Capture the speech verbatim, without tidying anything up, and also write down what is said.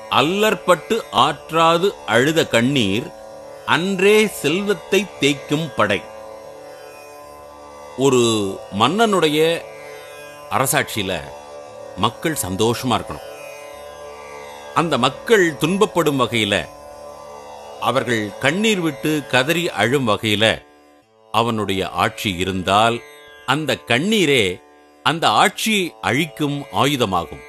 அல்லற்பட்டு ஆற்றாது அழுத கண்ணீர் அன்றே செல்வத்தை தேய்க்கும் படை. ஒரு மன்னனுடைய அரசாட்சியில மக்கள் சந்தோஷமா இருக்கணும். அந்த மக்கள் துன்பப்படும் வகையில, அவர்கள் கண்ணீர் விட்டு கதறி அழும் வகையில அவனுடைய ஆட்சி இருந்தால் அந்த கண்ணீரே அந்த ஆட்சியை அழிக்கும் ஆயுதமாகும்.